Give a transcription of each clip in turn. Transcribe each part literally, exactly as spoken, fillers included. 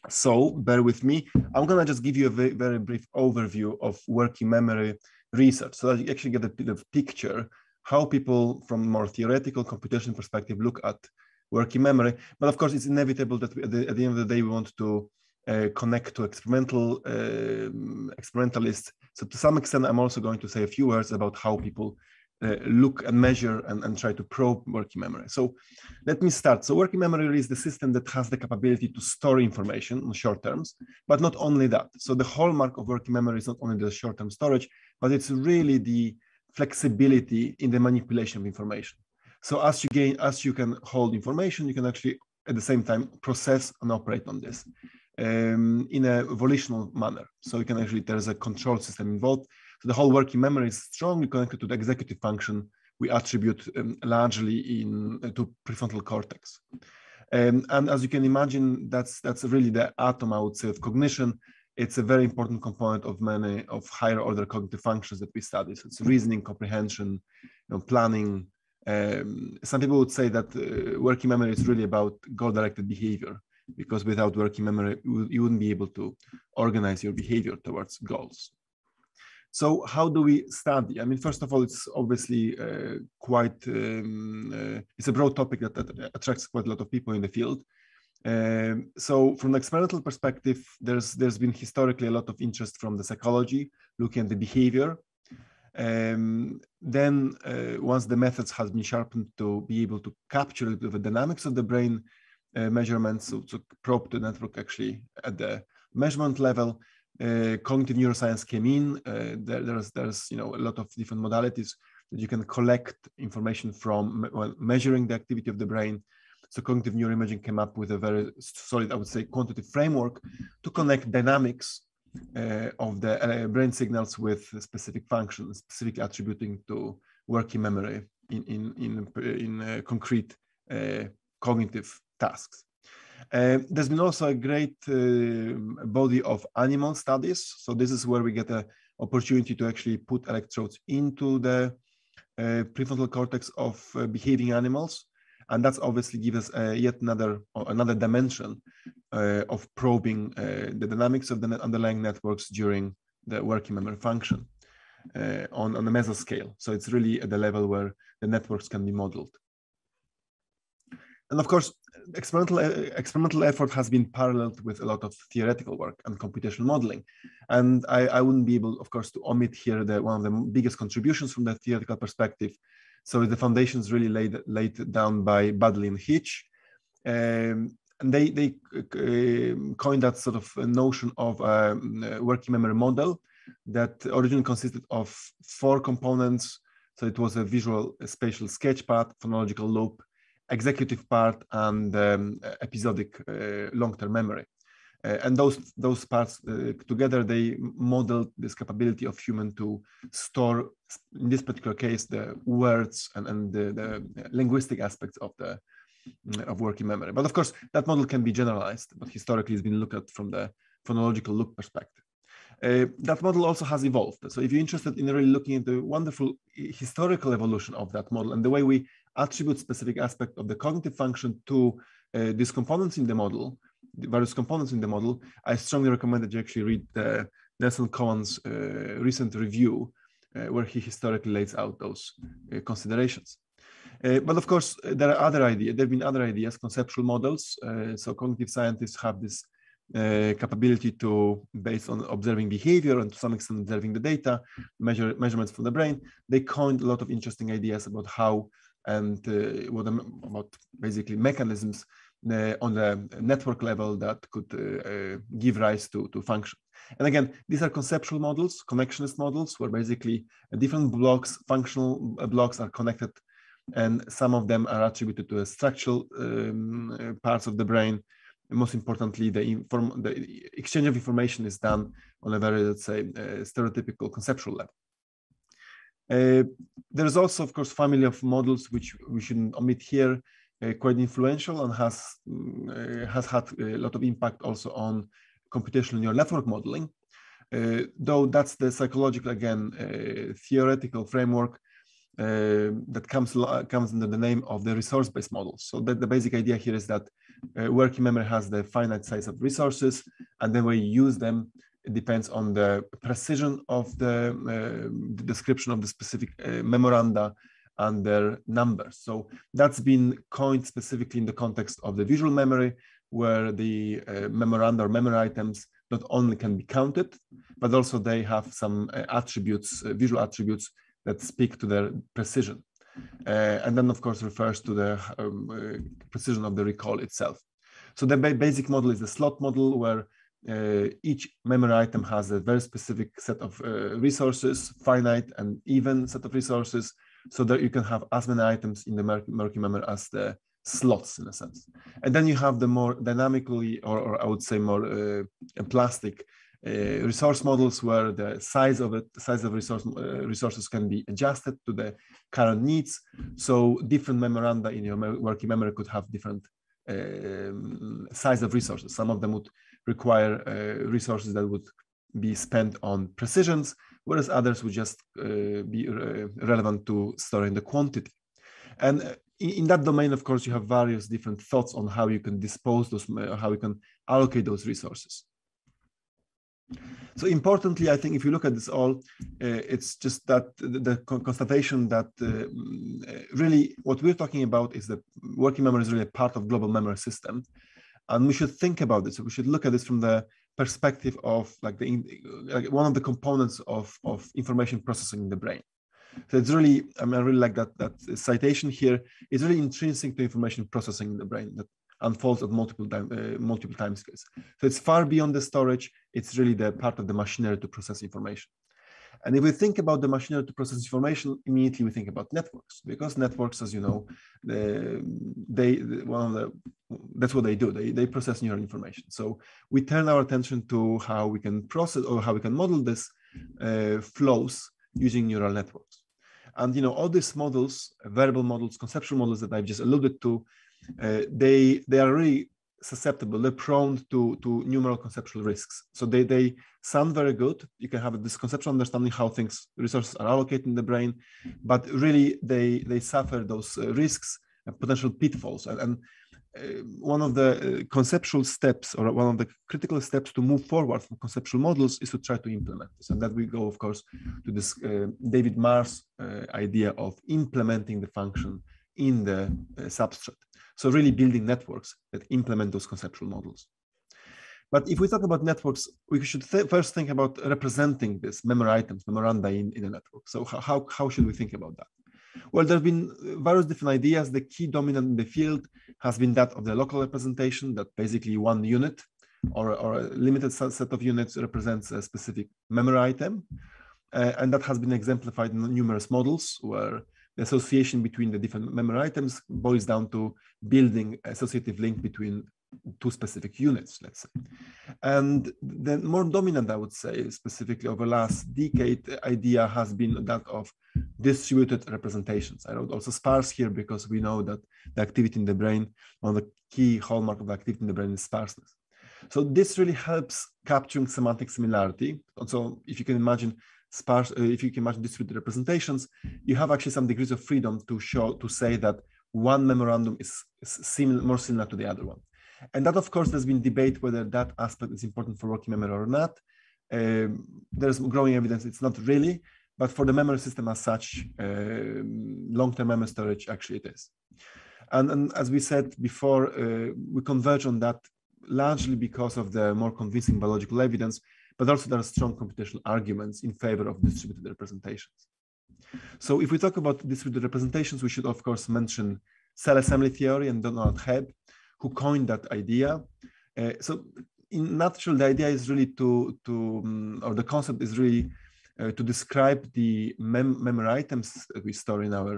So bear with me. I'm gonna just give you a very, very brief overview of working memory research, so that you actually get a bit of picture how people from more theoretical computational perspective look at working memory. But of course, it's inevitable that we, at, the, at the end of the day, we want to uh, connect to experimental uh, experimentalists. So to some extent, I'm also going to say a few words about how people uh, look and measure and, and try to probe working memory. So let me start. So working memory is the system that has the capability to store information in short terms, but not only that. So the hallmark of working memory is not only the short-term storage, but it's really the flexibility in the manipulation of information. So as you gain, as you can hold information, you can actually at the same time process and operate on this um, in a volitional manner. So you can actually, there's a control system involved. So the whole working memory is strongly connected to the executive function we attribute um, largely in uh, to prefrontal cortex. Um, and as you can imagine, that's, that's really the atom, I would say, of cognition. It's a very important component of many of higher order cognitive functions that we study. So it's reasoning, comprehension, you know, planning. Um, some people would say that uh, working memory is really about goal-directed behavior, because without working memory, you wouldn't be able to organize your behavior towards goals. So how do we study? I mean, first of all, it's obviously uh, quite, um, uh, it's a broad topic that, that attracts quite a lot of people in the field. Um, so from the experimental perspective, there's, there's been historically a lot of interest from the psychology, looking at the behavior. Um, then uh, once the methods has been sharpened to be able to capture the dynamics of the brain uh, measurements, so to probe the network actually at the measurement level, uh, cognitive neuroscience came in. Uh, there, there's, there's you know, a lot of different modalities that you can collect information from well, measuring the activity of the brain. So cognitive neuroimaging came up with a very solid, I would say, quantitative framework to connect dynamics uh, of the uh, brain signals with specific functions, specifically attributing to working memory in, in, in, in uh, concrete uh, cognitive tasks. Uh, there's been also a great uh, body of animal studies. So this is where we get an opportunity to actually put electrodes into the uh, prefrontal cortex of uh, behaving animals. And that's obviously gives us uh, yet another another dimension uh, of probing uh, the dynamics of the net underlying networks during the working memory function uh, on, on the mesoscale. So it's really at the level where the networks can be modeled. And of course, experimental, uh, experimental effort has been paralleled with a lot of theoretical work and computational modeling. And I, I wouldn't be able, of course, to omit here the, one of the biggest contributions from the theoretical perspective. So the foundations really laid, laid down by Baddeley and Hitch. Um, and they, they uh, coined that sort of notion of a working memory model that originally consisted of four components. So it was a visual a spatial sketch part, phonological loop, executive part, and um, episodic uh, long-term memory. Uh, and those, those parts uh, together, they modeled this capability of human to store, in this particular case, the words and, and the, the linguistic aspects of the of working memory. But of course, that model can be generalized, but historically it's been looked at from the phonological loop perspective. Uh, that model also has evolved. So if you're interested in really looking at the wonderful historical evolution of that model and the way we attribute specific aspect of the cognitive function to uh, these components in the model, the various components in the model, I strongly recommend that you actually read the Nelson Cohen's uh, recent review, uh, where he historically lays out those uh, considerations. Uh, but of course, there are other ideas. There have been other ideas, conceptual models. Uh, so cognitive scientists have this uh, capability to, based on observing behavior and to some extent observing the data, measure measurements from the brain. They coined a lot of interesting ideas about how and uh, what about basically mechanisms Uh, on the network level that could uh, uh, give rise to, to function. And again, these are conceptual models, connectionist models, where basically uh, different blocks, functional blocks are connected, and some of them are attributed to a structural um, uh, parts of the brain. And most importantly, the, inform the exchange of information is done on a very, let's say, uh, stereotypical conceptual level. Uh, there is also, of course, family of models, which we shouldn't omit here, Uh, quite influential and has uh, has had a lot of impact also on computational neural network modeling. Uh, though that's the psychological, again, uh, theoretical framework uh, that comes comes under the name of the resource-based models. So that the basic idea here is that uh, working memory has the finite size of resources, and then when you use them, it depends on the precision of the, uh, the description of the specific uh, memoranda and their numbers. So that's been coined specifically in the context of the visual memory, where the uh, memoranda or memory items not only can be counted, but also they have some uh, attributes, uh, visual attributes that speak to their precision. Uh, and then, of course, refers to the um, uh, precision of the recall itself. So the ba basic model is the slot model, where uh, each memory item has a very specific set of uh, resources, finite and even set of resources, so that you can have as many items in the working memory as the slots, in a sense. And then you have the more dynamically, or, or I would say more uh, plastic uh, resource models, where the size of it, the size of resource uh, resources can be adjusted to the current needs. So different memoranda in your working memory could have different um, size of resources. Some of them would require uh, resources that would be spent on precisions, whereas others would just uh, be uh, relevant to storing the quantity. And uh, in that domain, of course, you have various different thoughts on how you can dispose those, uh, how you can allocate those resources. So importantly, I think if you look at this all, uh, it's just that the, the constatation that uh, really what we're talking about is that working memory is really a part of global memory system. And we should think about this. We should look at this from the perspective of like the like one of the components of, of information processing in the brain. So it's really, I mean, I really like that, that citation here. It's really intrinsic to information processing in the brain that unfolds at multiple, time, uh, multiple time scales. So it's far beyond the storage. It's really the part of the machinery to process information. And if we think about the machinery to process information, immediately we think about networks, because networks, as you know, the, they, one of the, that's what they do. They, they process neural information. So we turn our attention to how we can process or how we can model this uh, flows using neural networks. And, you know, all these models, variable models, conceptual models that I've just alluded to, uh, they, they are really susceptible, they're prone to, to numeral conceptual risks. So they, they sound very good. You can have this conceptual understanding how things, resources are allocated in the brain, but really they, they suffer those uh, risks and potential pitfalls. And, and uh, one of the uh, conceptual steps, or one of the critical steps to move forward from conceptual models, is to try to implement this. And that we go, of course, to this uh, David Marr's uh, idea of implementing the function in the uh, substrate. So really building networks that implement those conceptual models. But if we talk about networks, we should th first think about representing this memory items, memoranda in, in a network. So how, how should we think about that? Well, there have been various different ideas. The key dominant in the field has been that of the local representation, that basically one unit or, or a limited set of units represents a specific memory item. Uh, and that has been exemplified in numerous models, where the association between the different memory items boils down to building an associative link between two specific units, let's say. And the more dominant, I would say, specifically over the last decade, the idea has been that of distributed representations. I wrote also sparse here because we know that the activity in the brain, one of the key hallmarks of the activity in the brain is sparseness. So this really helps capturing semantic similarity. And so if you can imagine sparse, uh, if you can imagine distributed representations, you have actually some degrees of freedom to show, to say that one memorandum is, is similar, more similar to the other one. And that, of course, there's been debate whether that aspect is important for working memory or not. Um, there's growing evidence it's not really, but for the memory system as such, uh, long-term memory storage, actually it is. And, and as we said before, uh, we converge on that largely because of the more convincing biological evidence, but also there are strong computational arguments in favor of distributed representations. So if we talk about distributed representations, we should, of course, mention cell assembly theory and Donald Hebb, who coined that idea. Uh, so in a nutshell, the idea is really to, to um, or the concept is really uh, to describe the mem memory items that we store in our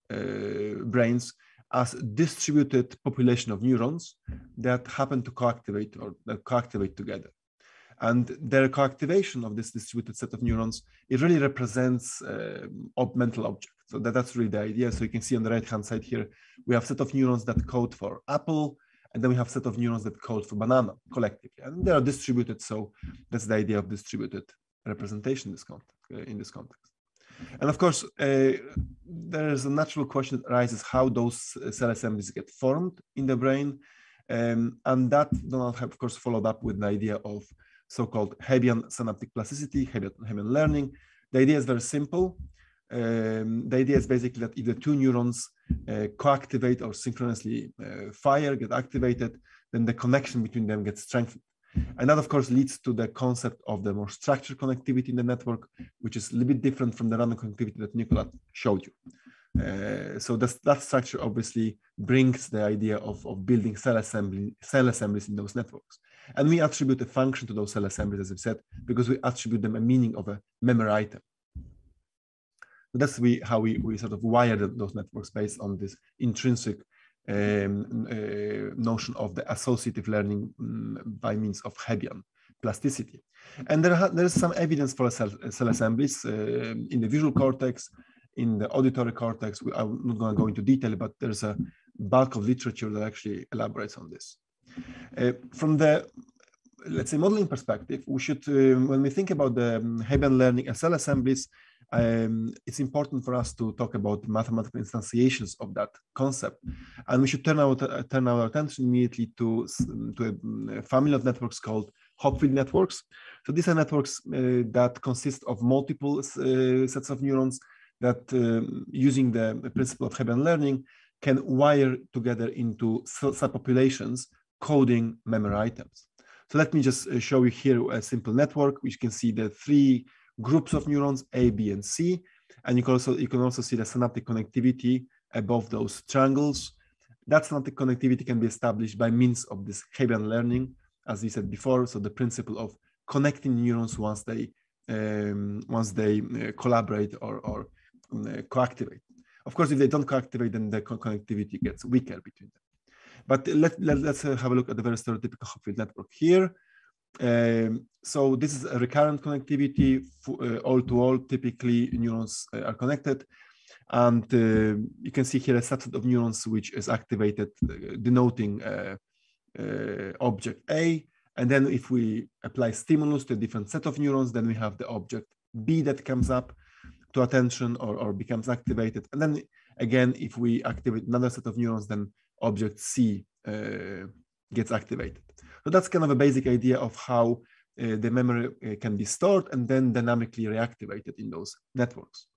uh, brains as distributed population of neurons that happen to coactivate or that coactivate together. And their coactivation of this distributed set of neurons, it really represents uh, mental objects. So that, that's really the idea. So you can see on the right-hand side here, we have a set of neurons that code for apple, and then we have a set of neurons that code for banana collectively. And they are distributed, so that's the idea of distributed representation in this context. Uh, in this context. And of course, uh, there is a natural question that arises how those cell assemblies get formed in the brain. Um, and that Donald have, of course, followed up with the idea of so-called Hebbian synaptic plasticity, Hebbian, Hebbian learning. The idea is very simple. Um, the idea is basically that if the two neurons uh, co-activate or synchronously uh, fire, get activated, then the connection between them gets strengthened. And that, of course, leads to the concept of the more structured connectivity in the network, which is a little bit different from the random connectivity that Nicola showed you. Uh, so that's, that structure obviously brings the idea of, of building cell assembly, cell assemblies in those networks. And we attribute a function to those cell assemblies, as I've said, because we attribute them a meaning of a memory item. So that's we, how we, we sort of wire the, those networks based on this intrinsic um, uh, notion of the associative learning um, by means of Hebbian plasticity. And there, there is some evidence for cell, cell assemblies uh, in the visual cortex, in the auditory cortex. We, I'm not going to go into detail, but there's a bulk of literature that actually elaborates on this. Uh, from the, let's say, modeling perspective, we should, uh, when we think about the um, Hebbian learning and cell assemblies, um, it's important for us to talk about mathematical instantiations of that concept. And we should turn our, uh, turn our attention immediately to, to a family of networks called Hopfield networks. So these are networks uh, that consist of multiple uh, sets of neurons that um, using the principle of Hebbian learning can wire together into subpopulations coding memory items. So let me just show you here a simple network, which you can see the three groups of neurons, A, B, and C. And you can also, you can also see the synaptic connectivity above those triangles. That synaptic connectivity can be established by means of this Hebbian learning, as we said before. So the principle of connecting neurons once they, um, once they uh, collaborate or, or uh, co-activate. Of course, if they don't co-activate, then the connectivity gets weaker between them. But let, let, let's uh, have a look at the very stereotypical Hopfield network here. Um, so this is a recurrent connectivity, uh, all-to-all, typically neurons uh, are connected. And uh, you can see here a subset of neurons which is activated, uh, denoting uh, uh, object A. And then if we apply stimulus to a different set of neurons, then we have the object B that comes up to attention or, or becomes activated. And then again, if we activate another set of neurons, then object C uh, gets activated. So that's kind of a basic idea of how uh, the memory uh, can be stored and then dynamically reactivated in those networks.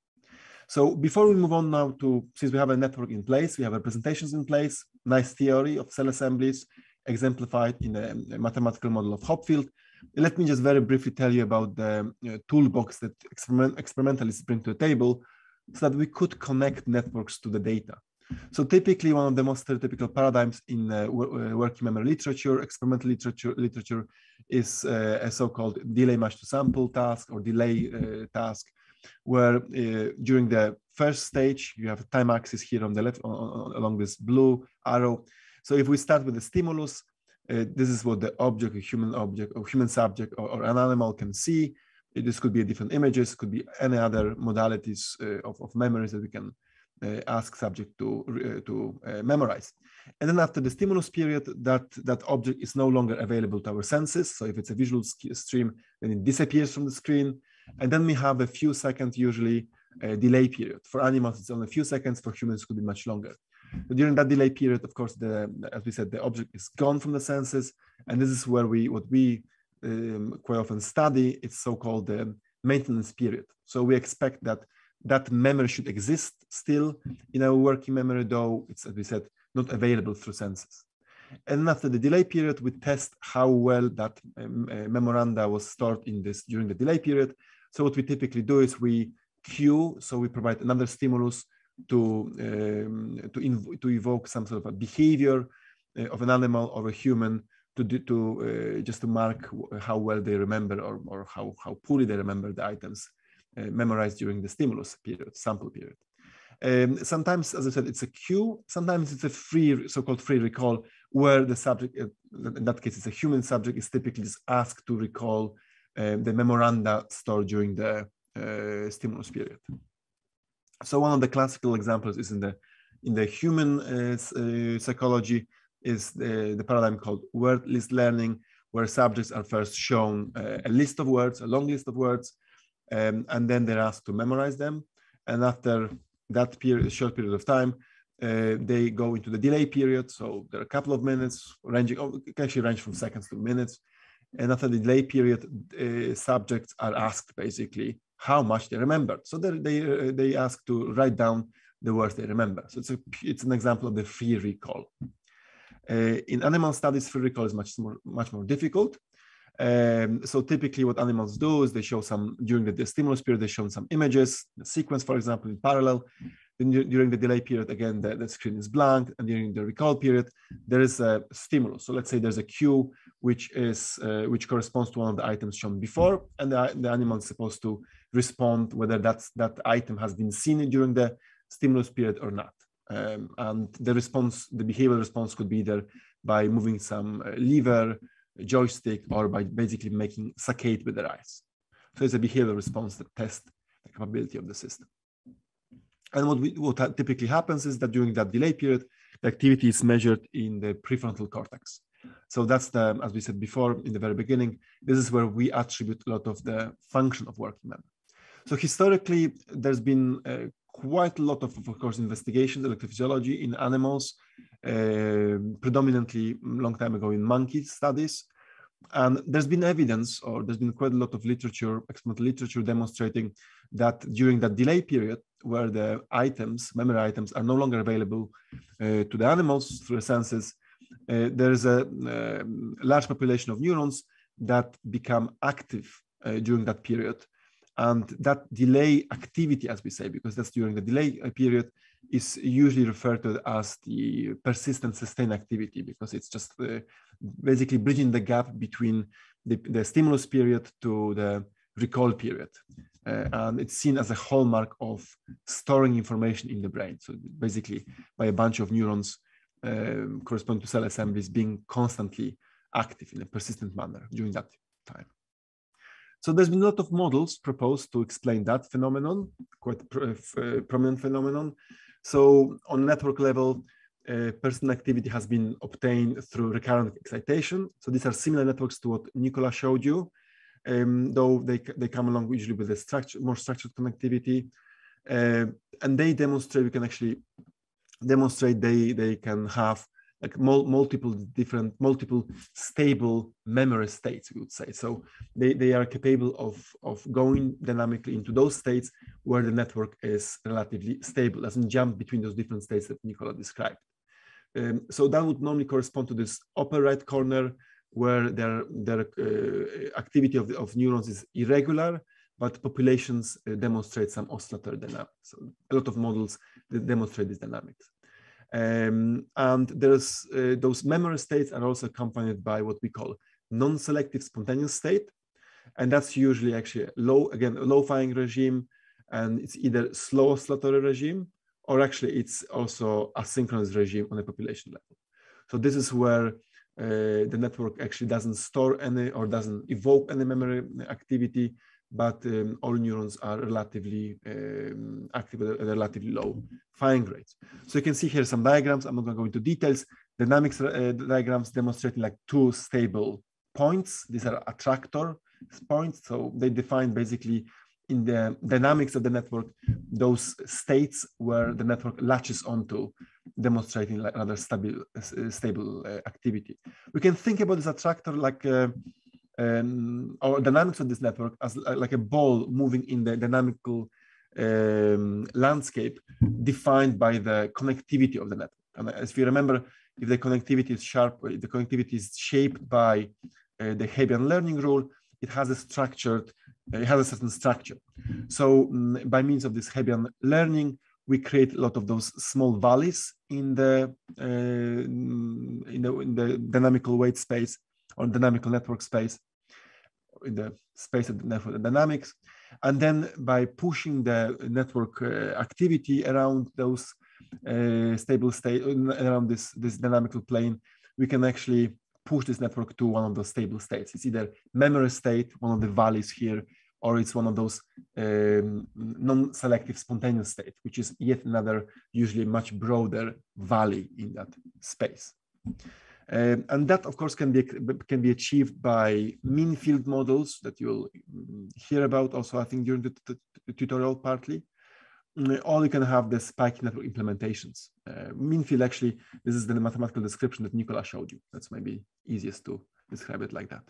So before we move on now to, since we have a network in place, we have representations in place, nice theory of cell assemblies exemplified in a, a mathematical model of Hopfield. Let me just very briefly tell you about the uh, toolbox that experiment, experimentalists bring to the table so that we could connect networks to the data. So typically one of the most stereotypical paradigms in uh, working memory literature, experimental literature, literature is uh, a so-called delay match to sample task or delay uh, task, where uh, during the first stage, you have a time axis here on the left on, on, along this blue arrow. So if we start with the stimulus, uh, this is what the object, a human object or human subject or, or an animal can see. This could be different images, could be any other modalities uh, of, of memories that we can Uh, ask subject to, uh, to uh, memorize. And then after the stimulus period, that, that object is no longer available to our senses. So if it's a visual stream, then it disappears from the screen. And then we have a few seconds, usually a delay period. For animals, it's only a few seconds. For humans, it could be much longer. But during that delay period, of course, the, as we said, the object is gone from the senses. And this is where we, what we um, quite often study, it's so-called the maintenance period. So we expect that that memory should exist still in our working memory, though it's, as we said, not available through senses. And after the delay period, we test how well that um, uh, memoranda was stored in this during the delay period. So what we typically do is we cue, so we provide another stimulus to, um, to, to evoke some sort of a behavior uh, of an animal or a human to, do, to uh, just to mark how well they remember or, or how, how poorly they remember the items Uh, memorized during the stimulus period, sample period. Um, sometimes, as I said, it's a cue. Sometimes it's a free, so-called free recall, where the subject, uh, in that case, it's a human subject, is typically just asked to recall uh, the memoranda stored during the uh, stimulus period. So one of the classical examples is in the in the human uh, uh, psychology is the, the paradigm called word list learning, where subjects are first shown uh, a list of words, a long list of words. Um, and then they're asked to memorize them. And after that period, short period of time, uh, they go into the delay period. So there are a couple of minutes, ranging, oh, it can actually range from seconds to minutes. And after the delay period, uh, subjects are asked basically how much they remembered. So they they, uh, they ask to write down the words they remember. So it's a it's an example of the free recall. Uh, in animal studies, free recall is much more much more difficult. Um, so typically what animals do is they show some, during the, the stimulus period, they show some images, the sequence, for example, in parallel. Then during the delay period, again, the, the screen is blank. And during the recall period, there is a stimulus. So let's say there's a cue, which is uh, which corresponds to one of the items shown before. And the, the animal is supposed to respond whether that's, that item has been seen during the stimulus period or not. Um, and the response, the behavioral response could be either by moving some uh, lever, joystick, or by basically making saccade with their eyes. So it's a behavioral response that tests the capability of the system. And what, we, what typically happens is that during that delay period, the activity is measured in the prefrontal cortex. So that's the, as we said before in the very beginning, this is where we attribute a lot of the function of working memory. So historically, there's been uh, quite a lot of, of course, investigations, electrophysiology in animals, uh, predominantly a long time ago in monkey studies. And there's been evidence, or there's been quite a lot of literature, experimental literature demonstrating that during that delay period, where the items, memory items, are no longer available uh, to the animals through the senses, uh, there's a uh, large population of neurons that become active uh, during that period. And that delay activity, as we say, because that's during the delay period, is usually referred to as the persistent sustained activity, because it's just uh, basically bridging the gap between the, the stimulus period to the recall period. Uh, and it's seen as a hallmark of storing information in the brain. So basically by a bunch of neurons um, corresponding to cell assemblies being constantly active in a persistent manner during that time. So there's been a lot of models proposed to explain that phenomenon, quite a uh, prominent phenomenon. So on network level, uh, persistent activity has been obtained through recurrent excitation. So these are similar networks to what Nicola showed you, um, though they, they come along usually with a structure, more structured connectivity. Uh, and they demonstrate, we can actually demonstrate they, they can have like mul multiple different, multiple stable memory states, we would say. So they, they are capable of, of going dynamically into those states where the network is relatively stable, doesn't jump between those different states that Nicola described. Um, so that would normally correspond to this upper right corner, where their, their uh, activity of, the, of neurons is irregular, but populations uh, demonstrate some oscillatory dynamics. So a lot of models that demonstrate these dynamics. Um, and there's uh, those memory states are also accompanied by what we call non-selective spontaneous state, and that's usually actually a low, again, a low-firing regime, and it's either slow oscillatory regime, or actually it's also asynchronous regime on a population level. So this is where uh, the network actually doesn't store any or doesn't evoke any memory activity, but um, all neurons are relatively um, active at a relatively low firing rates. So you can see here some diagrams. I'm not going to go into details. Dynamics uh, diagrams demonstrating like two stable points. These are attractor points. So they define basically in the dynamics of the network, those states where the network latches onto, demonstrating like rather stable, uh, stable uh, activity. We can think about this attractor like uh, Um, or dynamics of this network as like a ball moving in the dynamical um, landscape defined by the connectivity of the network. And as you remember, if the connectivity is sharp, if the connectivity is shaped by uh, the Hebbian learning rule, it has a structured, uh, it has a certain structure. So um, by means of this Hebbian learning, we create a lot of those small valleys in the, uh, in the, in the dynamical weight space or dynamical network space, in the space of the network dynamics. And then by pushing the network uh, activity around those uh, stable state, around this, this dynamical plane, we can actually push this network to one of those stable states. It's either memory state, one of the valleys here, or it's one of those um, non-selective spontaneous state, which is yet another, usually much broader valley in that space. Um, and that, of course, can be can be achieved by mean field models that you'll hear about also, I think, during the, the, the tutorial partly. or you can have the spiky network implementations. Uh, mean field, actually, this is the mathematical description that Nicola showed you. That's maybe easiest to describe it like that.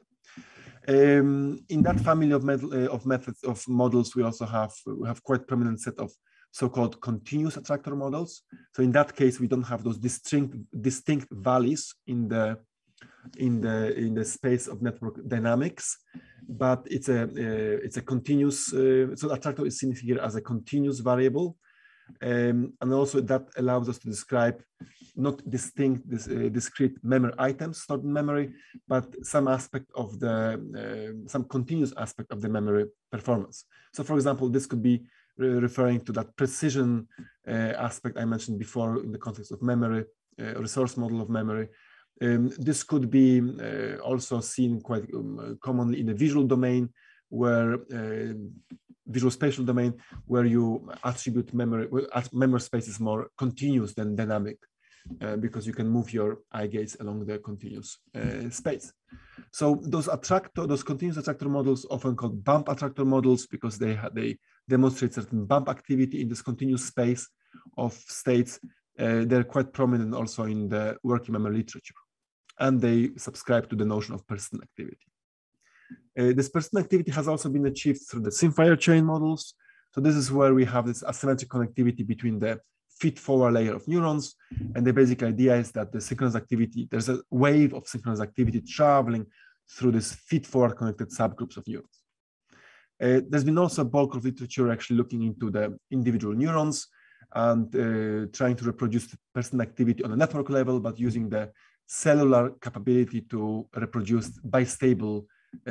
Um, in that family of, met uh, of methods of models, we also have we have quite prominent set of so-called continuous attractor models. So in that case, we don't have those distinct distinct values in the in the in the space of network dynamics, but it's a uh, it's a continuous. Uh, so attractor is seen here as a continuous variable, um, and also that allows us to describe not distinct, this, uh, discrete memory items stored in memory, but some aspect of the, uh, some continuous aspect of the memory performance. So for example, this could be re referring to that precision uh, aspect I mentioned before in the context of memory, uh, resource model of memory. Um, this could be uh, also seen quite um, commonly in the visual domain, where uh, visual spatial domain, where you attribute memory, well, memory space is more continuous than dynamic. Uh, because you can move your eye gaze along the continuous uh, space. So those attractor, those continuous attractor models, often called bump attractor models, because they they demonstrate certain bump activity in this continuous space of states. Uh, they're quite prominent also in the working memory literature, and they subscribe to the notion of persistent activity. Uh, this persistent activity has also been achieved through the Simfire chain models. So this is where we have this asymmetric connectivity between the feed-forward layer of neurons, and the basic idea is that the synchronous activity, there's a wave of synchronous activity traveling through this feed-forward connected subgroups of neurons. Uh, there's been also a bulk of literature actually looking into the individual neurons and uh, trying to reproduce the persistent activity on a network level, but using the cellular capability to reproduce bistable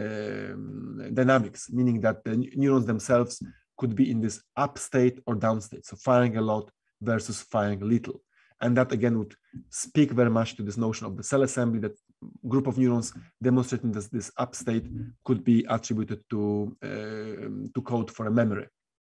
um, dynamics, meaning that the neurons themselves could be in this up state or down state, so firing a lot versus firing little. And that again would speak very much to this notion of the cell assembly, that group of neurons demonstrating this, this up state could be attributed to, uh, to code for a memory.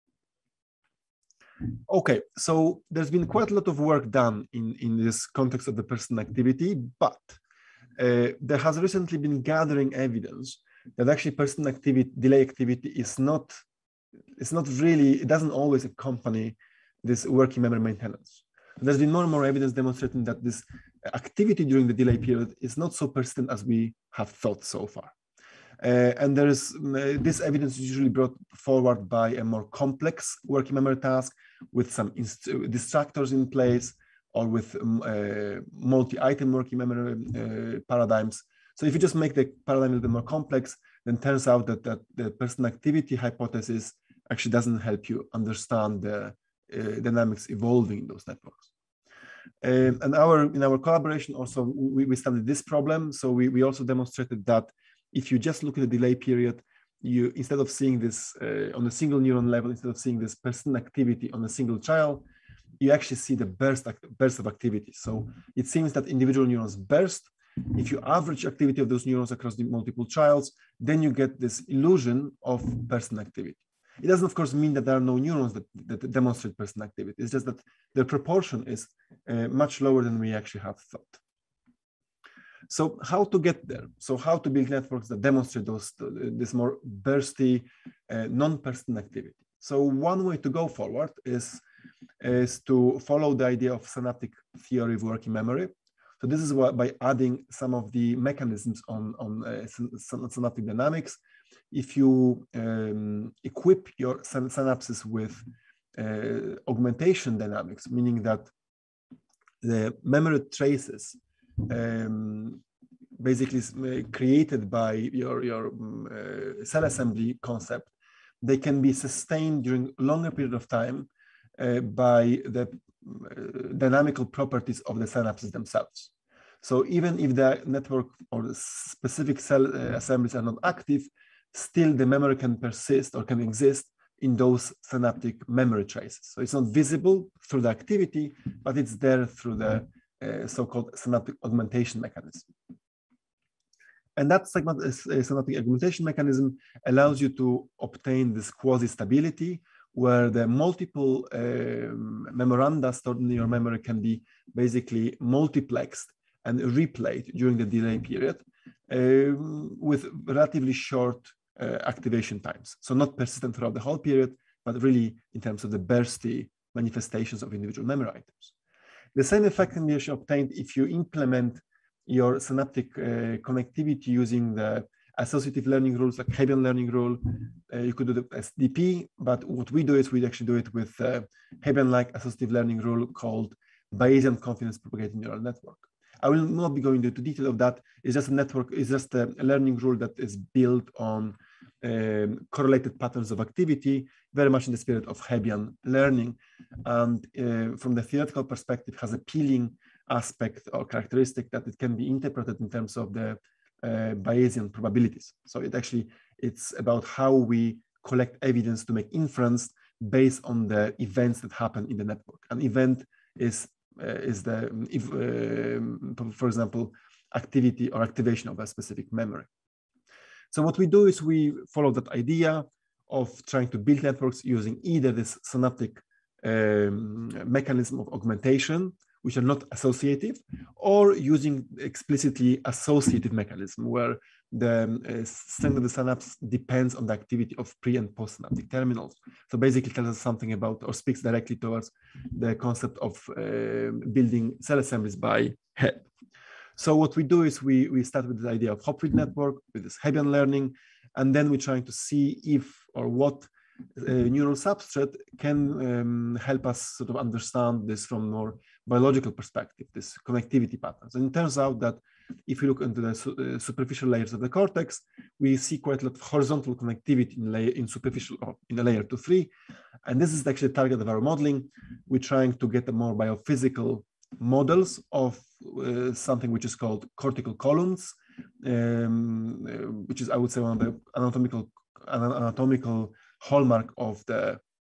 Okay, so there's been quite a lot of work done in, in this context of the persistent activity, but uh, there has recently been gathering evidence that actually persistent activity, delay activity is not, it's not really, it doesn't always accompany this working memory maintenance. There's been more and more evidence demonstrating that this activity during the delay period is not so persistent as we have thought so far. Uh, and there is uh, this evidence is usually brought forward by a more complex working memory task with some distractors in place, or with um, uh, multi-item working memory uh, paradigms. So if you just make the paradigm a little bit more complex, then turns out that, that the persistent activity hypothesis actually doesn't help you understand the Uh, dynamics evolving in those networks. Um, and our in our collaboration also, we, we studied this problem. So we, we also demonstrated that if you just look at the delay period, you, instead of seeing this uh, on a single neuron level, instead of seeing this persistent activity on a single child, you actually see the burst, burst of activity. So it seems that individual neurons burst. If you average activity of those neurons across the multiple childs, then you get this illusion of persistent activity. It doesn't, of course, mean that there are no neurons that, that demonstrate persistent activity. It's just that the proportion is uh, much lower than we actually have thought. So how to get there? So how to build networks that demonstrate those, this more bursty, uh, non-persistent activity? So one way to go forward is, is to follow the idea of synaptic theory of working memory. So this is what, by adding some of the mechanisms on, on uh, synaptic dynamics. If you um, equip your syn synapses with uh, augmentation dynamics, meaning that the memory traces um, basically created by your, your um, uh, cell assembly concept, they can be sustained during a longer period of time uh, by the uh, dynamical properties of the synapses themselves. So even if the network or the specific cell uh, assemblies are not active, still the memory can persist or can exist in those synaptic memory traces. So it's not visible through the activity, but it's there through the uh, so-called synaptic augmentation mechanism. And that segment, uh, synaptic augmentation mechanism allows you to obtain this quasi-stability, where the multiple um, memoranda stored in your memory can be basically multiplexed and replayed during the delay period um, with relatively short uh, activation times. So not persistent throughout the whole period, but really in terms of the bursty manifestations of individual memory items. The same effect can be actually obtained if you implement your synaptic uh, connectivity using the associative learning rules like Hebbian learning rule. Uh, you could do the S D P, but what we do is we actually do it with uh, Hebbian-like associative learning rule called Bayesian confidence propagating neural network. I will not be going into detail of that. It's just a network, it's just a learning rule that is built on um, correlated patterns of activity, very much in the spirit of Hebbian learning. And uh, from the theoretical perspective, has a peeling aspect or characteristic that it can be interpreted in terms of the uh, Bayesian probabilities. So it actually, it's about how we collect evidence to make inference based on the events that happen in the network. An event is Uh, is the, if, uh, for example, activity or activation of a specific memory. So what we do is we follow that idea of trying to build networks using either this synaptic um, mechanism of augmentation, which are not associative, or using explicitly associative mechanism, where the uh, strength of the synapse depends on the activity of pre and post synaptic terminals. So basically tells us something about or speaks directly towards the concept of uh, building cell assemblies by head. So what we do is we, we start with the idea of Hopfield network with this Hebbian learning, and then we're trying to see if or what uh, neural substrate can um, help us sort of understand this from more biological perspective, this connectivity patterns. And it turns out that if you look into the su uh, superficial layers of the cortex, we see quite a lot of horizontal connectivity in, layer, in superficial or in the layer two three. And this is actually the target of our modeling. We're trying to get a more biophysical models of uh, something which is called cortical columns, um, uh, which is, I would say, one of the anatomical anatomical hallmark of the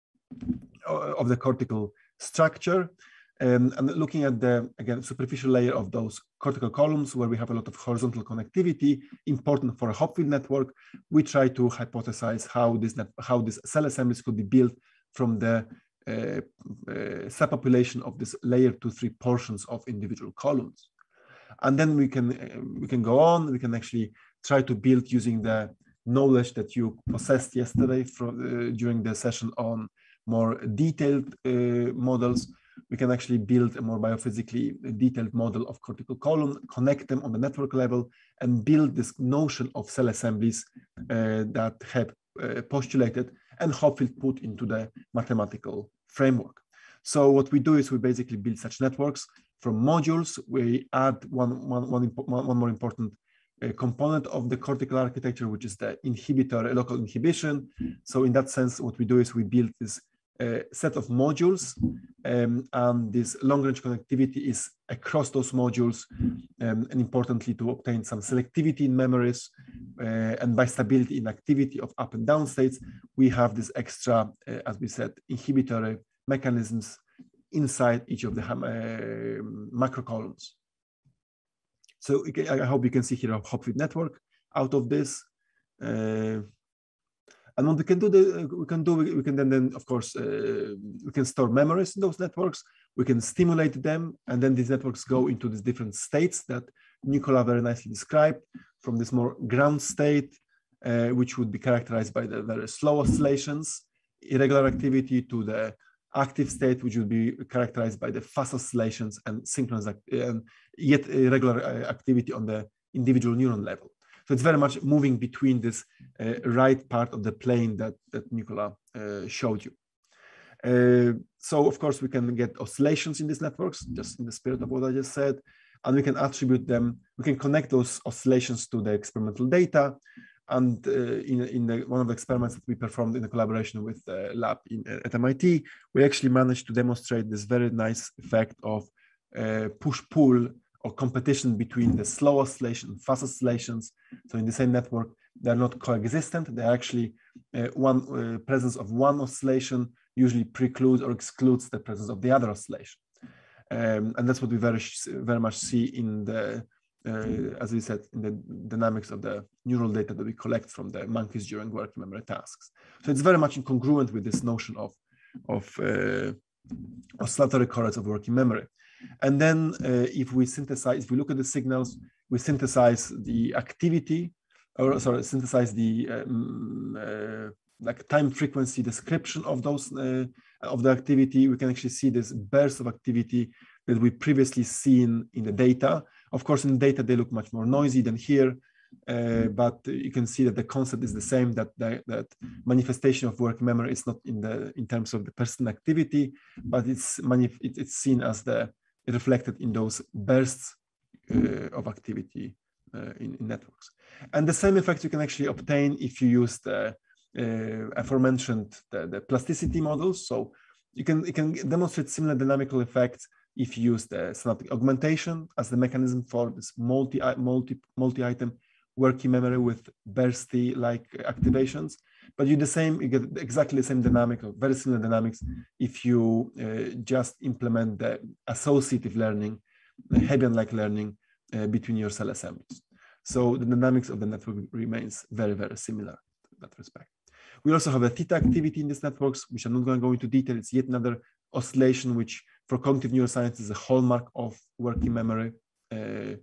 uh, of the cortical structure. Um, and looking at the, again, superficial layer of those cortical columns where we have a lot of horizontal connectivity important for a Hopfield network, we try to hypothesize how this net, how these cell assemblies could be built from the uh, uh, subpopulation of this layer two three portions of individual columns. And then we can uh, we can go on. We can actually try to build using the knowledge that you possessed yesterday from uh, during the session on more detailed uh, models. We can actually build a more biophysically detailed model of cortical column, connect them on the network level, and build this notion of cell assemblies uh, that have uh, postulated and Hopfield put into the mathematical framework. So what we do is we basically build such networks from modules. We add one, one, one, one more important uh, component of the cortical architecture, which is the inhibitor, local inhibition. So in that sense, what we do is we build this Uh, set of modules, um, and this long-range connectivity is across those modules, um, and importantly to obtain some selectivity in memories, uh, and by stability in activity of up and down states, we have this extra, uh, as we said, inhibitory mechanisms inside each of the uh, macro columns. So I hope you can see here a Hopfield network out of this. Uh, And what we can do, the, we can do, we can then, then of course, uh, we can store memories in those networks. We can stimulate them, and then these networks go into these different states that Nicola very nicely described, from this more ground state, uh, which would be characterized by the very slow oscillations, irregular activity, to the active state, which would be characterized by the fast oscillations and synchronous, and yet irregular activity on the individual neuron level. So it's very much moving between this uh, right part of the plane that, that Nicola uh, showed you. Uh, so of course we can get oscillations in these networks, just in the spirit of what I just said, and we can attribute them, we can connect those oscillations to the experimental data. And uh, in, in the, one of the experiments that we performed in a collaboration with the lab in, at M I T, we actually managed to demonstrate this very nice effect of uh, push-pull or competition between the slow oscillation and fast oscillations. So in the same network, they're not coexistent. They're actually uh, one uh, presence of one oscillation usually precludes or excludes the presence of the other oscillation. Um, and that's what we very, very much see in the, uh, as we said, in the dynamics of the neural data that we collect from the monkeys during working memory tasks. So it's very much incongruent with this notion of, of uh, oscillatory correlates of working memory. And then uh, if we synthesize, if we look at the signals, we synthesize the activity, or sorry, synthesize the um, uh, like time frequency description of those uh, of the activity. We can actually see this burst of activity that we previously seen in the data. Of course, in the data, they look much more noisy than here, uh, but you can see that the concept is the same, that, that, that manifestation of working memory is not in the in terms of the person activity, but it's, manif it's seen as the reflected in those bursts uh, of activity uh, in, in networks. And the same effects you can actually obtain if you use the uh, aforementioned the, the plasticity models. So you can, you can demonstrate similar dynamical effects if you use the synaptic augmentation as the mechanism for this multi, multi, multi-item working memory with bursty-like activations. But you the same, you get exactly the same dynamic, or very similar dynamics, if you uh, just implement the associative learning, the Hebbian-like learning uh, between your cell assemblies. So the dynamics of the network remains very, very similar in that respect. We also have a theta activity in these networks, which I'm not going to go into detail. It's yet another oscillation, which for cognitive neuroscience is a hallmark of working memory. Uh,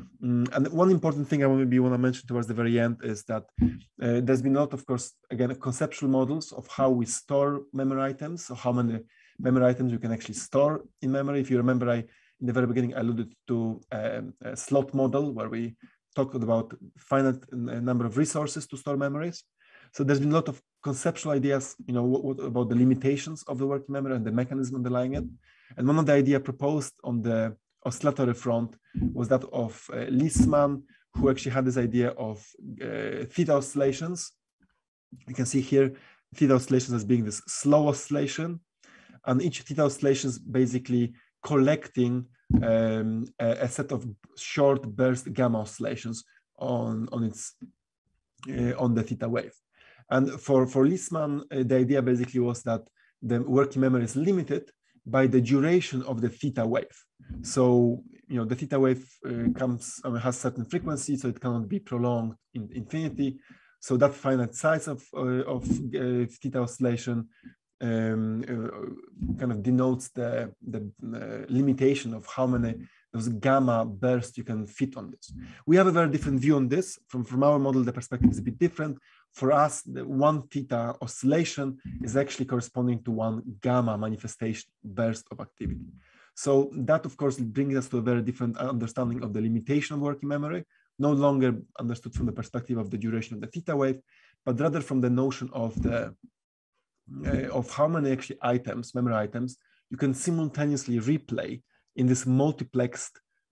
and one important thing I maybe want to mention towards the very end is that uh, there's been a lot, of course, again, conceptual models of how we store memory items, so how many memory items you can actually store in memory. If you remember, I in the very beginning, I alluded to um, a slot model where we talked about finite number of resources to store memories. So there's been a lot of conceptual ideas, you know, what, what about the limitations of the working memory and the mechanism underlying it. And one of the ideas proposed on the oscillatory front was that of uh, Liessmann, who actually had this idea of uh, theta oscillations. You can see here theta oscillations as being this slow oscillation, and each theta oscillation is basically collecting um, a, a set of short burst gamma oscillations on on its uh, on the theta wave. And for for Liessmann, uh, the idea basically was that the working memory is limited by the duration of the theta wave. So, you know, the theta wave uh, comes, I mean, has certain frequency, so it cannot be prolonged in infinity. So that finite size of, uh, of uh, theta oscillation um, uh, kind of denotes the, the uh, limitation of how many those gamma bursts you can fit on this. We have a very different view on this. From, from our model, the perspective is a bit different. For us, the one theta oscillation is actually corresponding to one gamma manifestation burst of activity. So that, of course, brings us to a very different understanding of the limitation of working memory, no longer understood from the perspective of the duration of the theta wave, but rather from the notion of the uh, of how many actually items, memory items, you can simultaneously replay in this multiplexed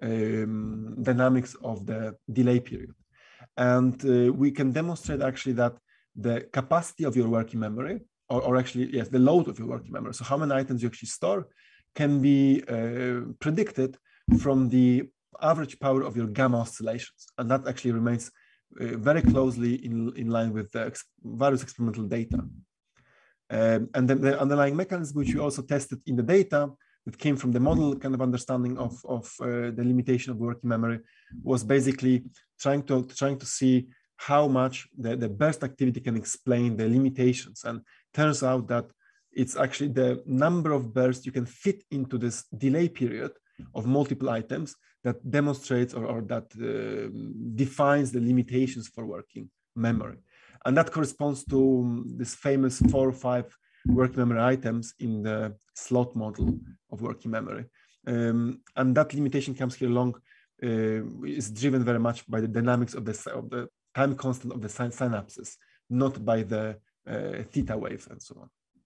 um, dynamics of the delay period. And uh, we can demonstrate actually that the capacity of your working memory, or, or actually, yes, the load of your working memory, so how many items you actually store, can be uh, predicted from the average power of your gamma oscillations. And that actually remains uh, very closely in, in line with the ex various experimental data. Um, and then the underlying mechanism, which we also tested in the data, that came from the model kind of understanding of, of uh, the limitation of working memory, was basically trying to, trying to see how much the, the burst activity can explain the limitations. And turns out that it's actually the number of bursts you can fit into this delay period of multiple items that demonstrates or, or that uh, defines the limitations for working memory. And that corresponds to this famous four or five working memory items in the slot model of working memory. Um, and that limitation comes here along, uh, is driven very much by the dynamics of the, of the time constant of the syn synapses, not by the uh, theta wave and so on.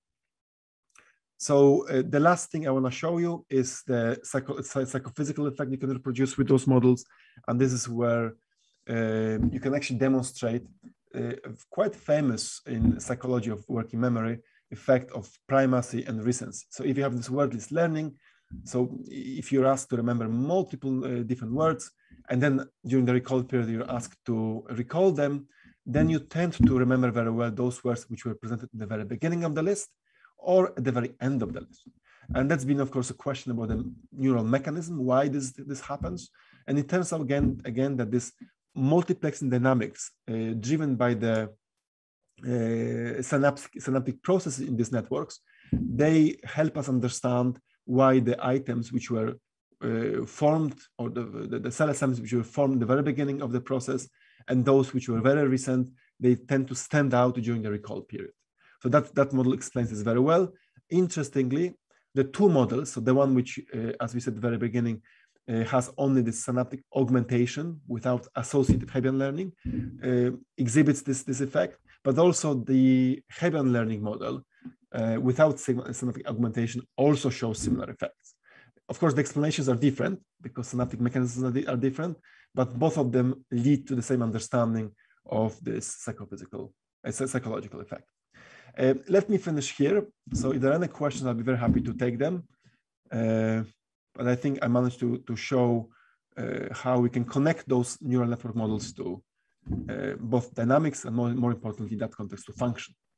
So uh, the last thing I want to show you is the psycho psychophysical effect you can reproduce with those models. And this is where uh, you can actually demonstrate uh, quite famous in psychology of working memory effect of primacy and recency. So if you have this wordless learning, so if you're asked to remember multiple uh, different words, and then during the recall period, you're asked to recall them, then you tend to remember very well those words which were presented at the very beginning of the list or at the very end of the list. And that's been, of course, a question about the neural mechanism, why this, this happens. And it turns out again, again that this multiplexing dynamics uh, driven by the uh, synaptic, synaptic processes in these networks, they help us understand why the items which were uh, formed, or the, the, the cell assemblies which were formed at the very beginning of the process, and those which were very recent, they tend to stand out during the recall period. So that, that model explains this very well. Interestingly, the two models, so the one which, uh, as we said at the very beginning, uh, has only this synaptic augmentation without associated Hebbian learning, uh, exhibits this, this effect, but also the Hebbian learning model uh, without synaptic augmentation also shows similar effects. Of course, the explanations are different because synaptic mechanisms are different, but both of them lead to the same understanding of this psychophysical, uh, psychological effect. Uh, let me finish here. So if there are any questions, I'll be very happy to take them. Uh, but I think I managed to, to show uh, how we can connect those neural network models to uh, both dynamics and more, more importantly, that context to function.